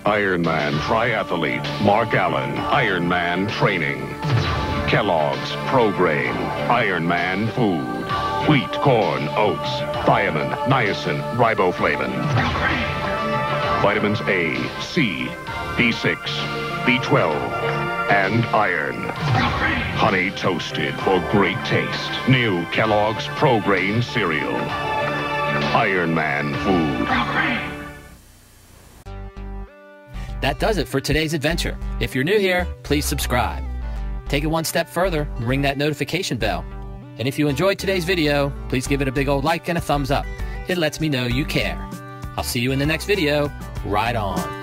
Ironman Triathlete Mark Allen, Ironman Training. Kellogg's Pro Grain, Ironman Food. Wheat, corn, oats, thiamine, niacin, riboflavin. Vitamins A, C, B6, B12, and iron. Honey toasted for great taste. New Kellogg's Pro Grain cereal. Ironman Food. That does it for today's adventure. If you're new here, please subscribe. Take it one step further and ring that notification bell. And if you enjoyed today's video, please give it a big old like and a thumbs up. It lets me know you care. I'll see you in the next video. Ride on.